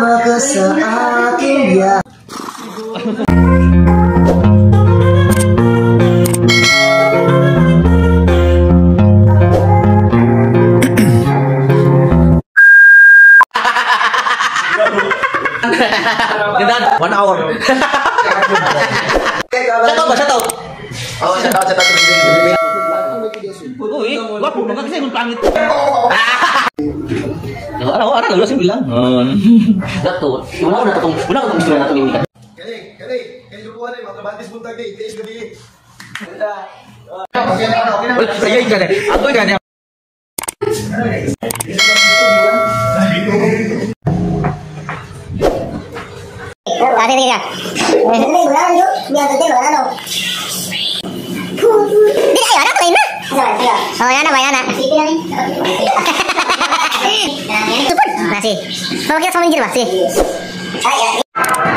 Maka saat dia Ganun, 1 hour. Shoutout ba? Shoutout? Oh, shoutout. Uy, wag mo kasi yung pangit. Araw-araw lang yung bilang. Dato, wala ko na gusto na itong imikan. Kali, lupuan eh, mga kabatis buntag eh, tiis gabi. Ayay ka na. Ako ka na. Tadi nih kan. Ini berapa yuk? Biar tadi berapa lo? Ini ayo anak lain mah. Oh ya anak bayana. Itu pun masih. Kalau kita sama minggir masih.